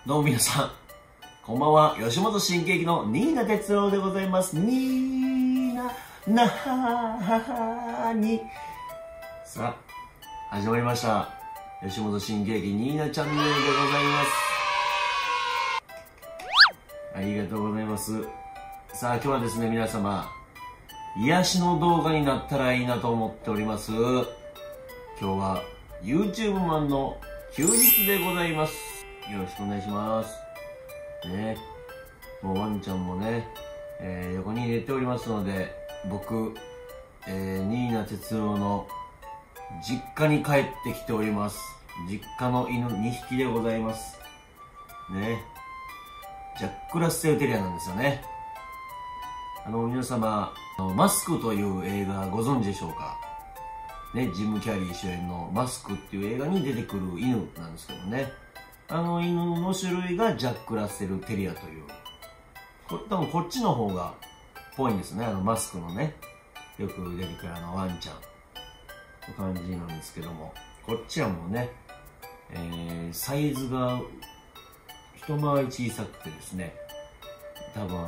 どうも皆さん、こんばんは。吉本新喜劇のニーナ哲郎でございます。ニーナ、なはに。さあ、始まりました。吉本新喜劇ニーナチャンネルでございます。ありがとうございます。さあ、今日はですね、皆様、癒しの動画になったらいいなと思っております。今日は YouTube マンの休日でございます。よろしくお願いします。ね、もうワンちゃんもね、横に寝ておりますので、僕、ニーナ哲郎の実家に帰ってきております。実家の犬2匹でございます。ね、ジャック・ラッセル・テリアなんですよね。皆様、マスクという映画ご存知でしょうかね、ジム・キャリー主演のマスクっていう映画に出てくる犬なんですけどね。犬の種類がジャック・ラッセル・テリアという。多分こっちの方がぽいんですね。マスクのね、よく出てくるワンちゃんの感じなんですけども。こっちはもうね、サイズが一回り小さくてですね、多分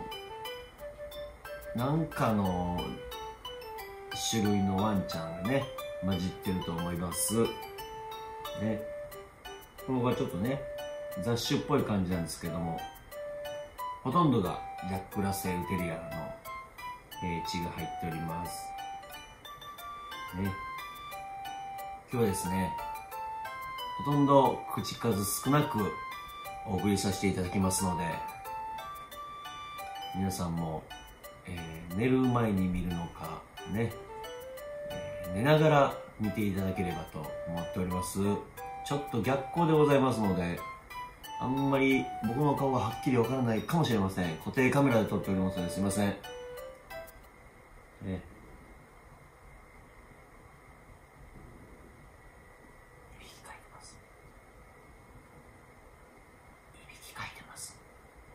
なんかの種類のワンちゃんがね、混じってると思います。ね。ここがちょっとね、雑種っぽい感じなんですけども、ほとんどがジャック・ラッセル・テリアの、血が入っております。ね。今日はですね、ほとんど口数少なくお送りさせていただきますので、皆さんも、寝る前に見るのか、ね、寝ながら見ていただければと思っております。ちょっと逆光でございますので、あんまり僕の顔がはっきりわからないかもしれません。固定カメラで撮っておりますのですいません。ね。いびきかいてます。いびきかいてます。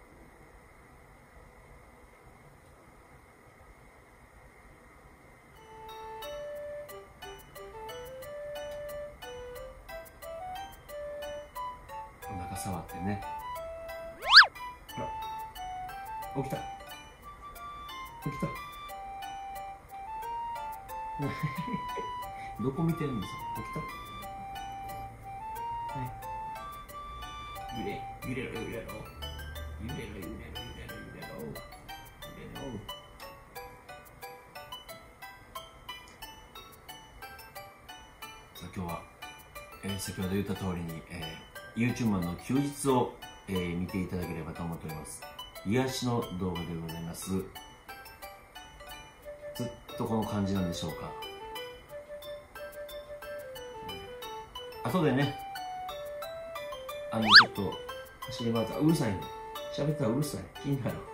お腹触ってね。ほら、起きた。起きた。どこ見てるんですか。起きた。はい。揺れろ。揺れろ。揺れろ。揺れろ。揺れろ。揺れろ。揺れろ。さあ、今日は、先ほど言った通りに、YouTube マンの休日を、見ていただければと思っております。癒しの動画でございます。ずっとこの感じなんでしょうか。後でね、ちょっと走り回ったらうるさいね。喋ったらうるさい。気になる。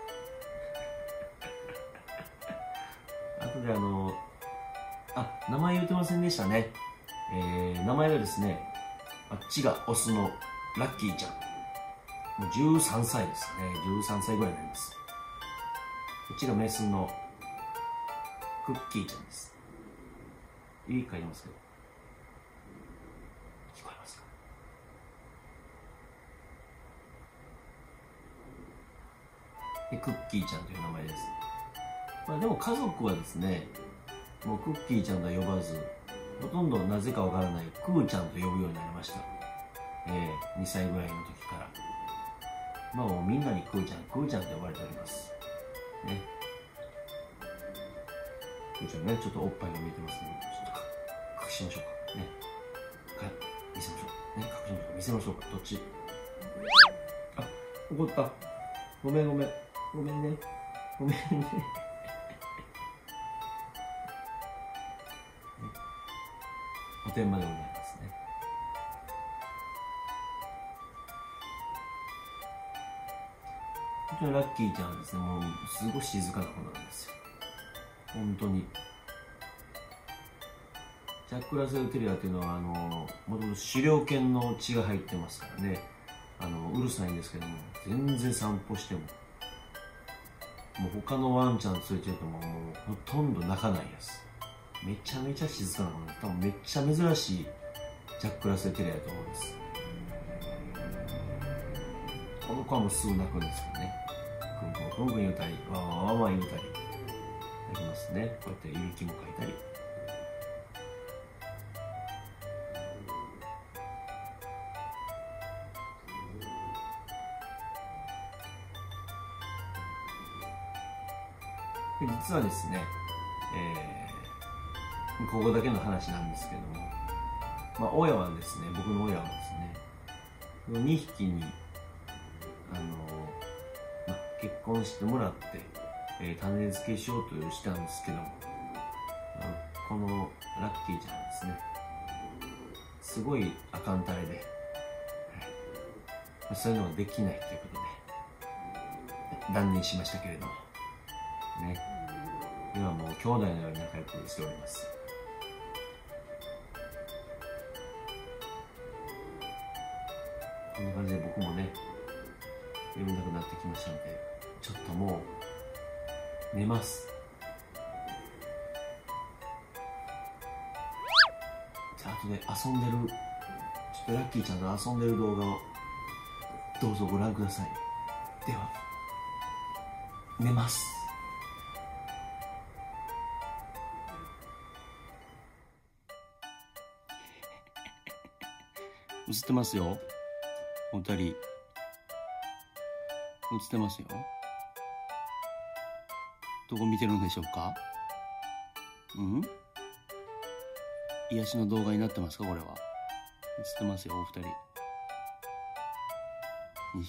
後で名前言ってませんでしたね。名前がですね、あっちがオスのラッキーちゃん。もう13歳ですね。13歳ぐらいになります。こっちがメスのクッキーちゃんです。いいか言いますけど。聞こえますか？で、クッキーちゃんという名前です。まあでも家族はですね、もうクッキーちゃんとは呼ばず、ほとんどなぜかわからないクーちゃんと呼ぶようになりました。2歳ぐらいの時から。まあもうみんなにクーちゃんと呼ばれております。ね。クーちゃんね、ちょっとおっぱいが見えてますね。ちょっと隠しましょうか。ね。見せましょう。ね、隠しましょうか。見せましょうか。どっち？あ、怒った。ごめんね。ごめんね。お天までございますね。ラッキーちゃんはですね、もうすごい静かな子なんですよ。本当に。ジャック・ラッセル・テリアっていうのはもともと狩猟犬の血が入ってますからね、うるさいんですけども、全然散歩してももう他のワンちゃん連れてるともうほとんど泣かないです。めちゃめちゃ静かな子で、多分めっちゃ珍しいジャック・ラッセル・テリアだと思うんです。 この子はもうすぐ泣くんですけどね。クンクンクンクン言うたり、ワンワンワンワン言うたりできますね。こうやっていびきもかいたり。実はですね、ここだけの話なんですけども、まあ、親はですね、僕の親はですね、2匹に結婚してもらって、種付けしようとしたんですけども、このラッキーちゃんですね、すごいあかんたれで、そういうのができないということで断念しましたけれどもね、今もう兄弟のように仲良くしております。こんな感じで僕もね、眠たくなってきましたので、ちょっともう寝ます。じゃあ後で遊んでる、ちょっとラッキーちゃんと遊んでる動画をどうぞご覧ください。では寝ます。映ってますよ、お二人。映ってますよ。どこ見てるんでしょうか。癒しの動画になってますか、これは。映ってますよ、お二人。2匹。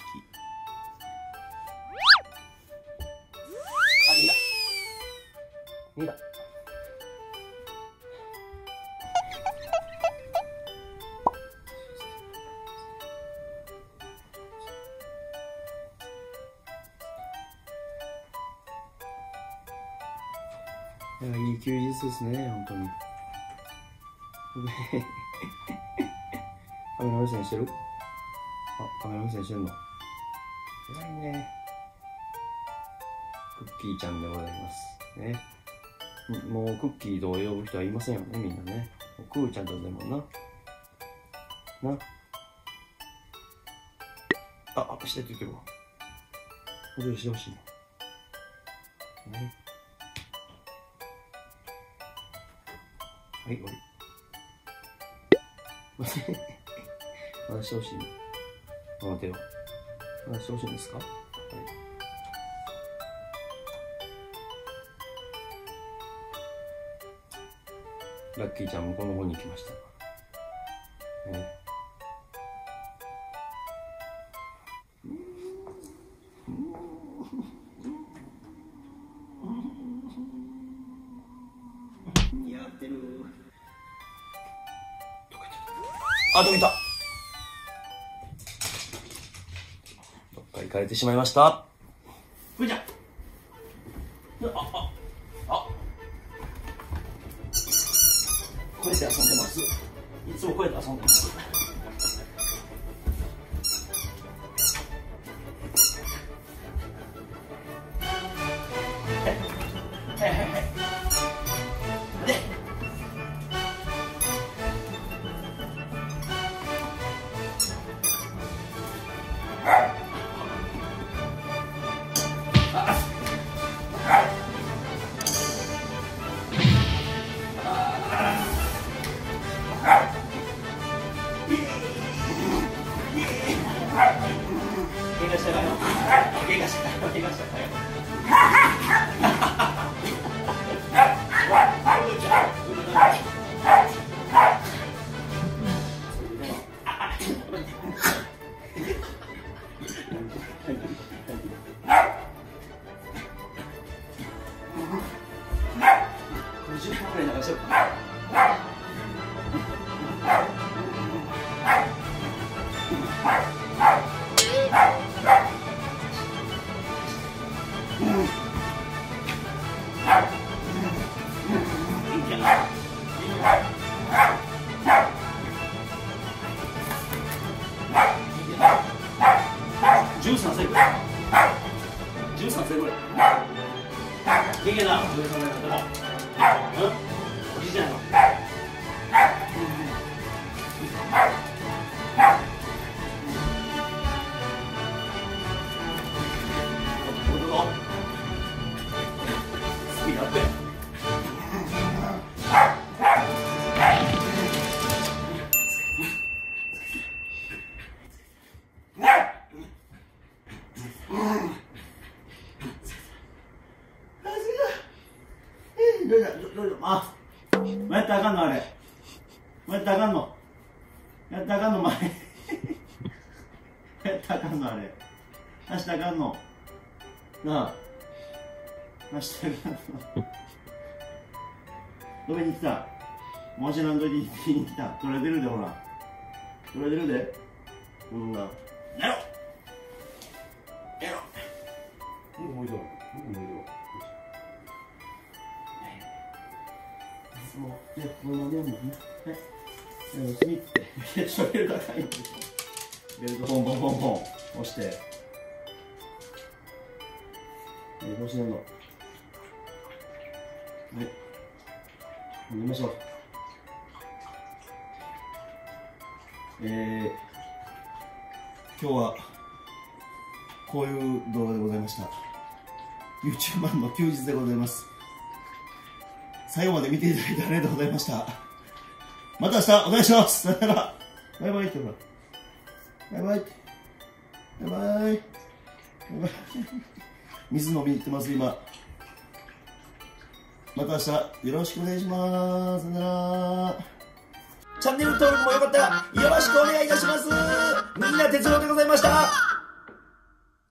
逃げた。いや、いい休日ですね、本当に。カメラ目線してる？あ、カメラ目線してんの？偉いね。クッキーちゃんでございますね。もうクッキーと呼ぶ人はいませんよね、みんなね。クーちゃんとでもんな。してって言ってるわ。これしてほしいな。ね。はい、終わり。まだしてほしいの。この手は。まだしてほしいんですか？はい。ラッキーちゃん向こうの方に行きました。ね。やってる。あ、どけた。どっか行かれてしまいました。ふーちゃん。こうやって遊んでます。いつもこうやって遊んでます。 ったらあかんのあれ。走ったらあかんの。なあ。走ったらあかんの。止めに来た。もしなんときに言いに来た。取れてるで、ほら。取れてるで。こんな。やろやろもう一度。もう一度。もう、ね、このままでもね。はい。スミッて。いや、ちょっとベルト高いんですよ。ベルトポンポンポンポン押して。どうしてんの。はい。飲みましょう。今日はこういう動画でございました。YouTuber の休日でございます。最後まで見ていただいてありがとうございました。また明日お願いします。さよなら。バイバイってほら。バイバイって。バイバイ。バイバイ。水飲みに行ってます、今。また明日よろしくお願いします。さよなら。チャンネル登録もよかったらよろしくお願いいたします。みんな哲郎でございました。